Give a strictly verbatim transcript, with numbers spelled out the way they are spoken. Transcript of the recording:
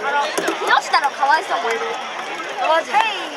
木下のかわいそうもいる。マジ。